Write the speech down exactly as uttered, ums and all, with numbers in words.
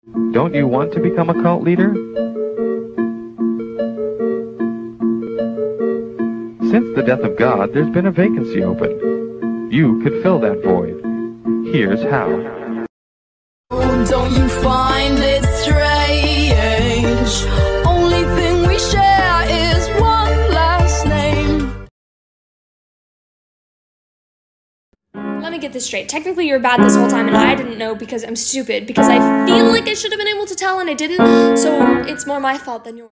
Don't you want to become a cult leader? Since the death of God, there's been a vacancy open. You could fill that void. Here's how. Don't you find it strange? Only thing we share is one last name. Let me get this straight. Technically, you're bad this whole time, and I didn't know because I'm stupid. Because I feel like I should have been able to tell, and I didn't. So it's more my fault than yours.